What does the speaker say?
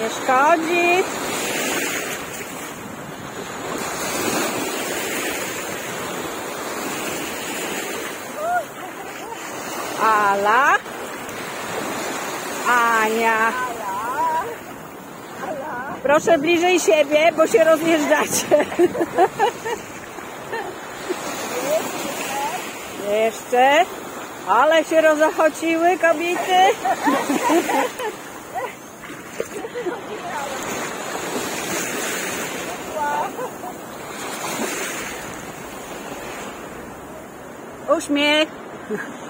Nie szkodzi. Ala. Ania. Proszę bliżej siebie, bo się rozjeżdżacie. Jeszcze. Ale się rozachociły kobiety. Uśmiech.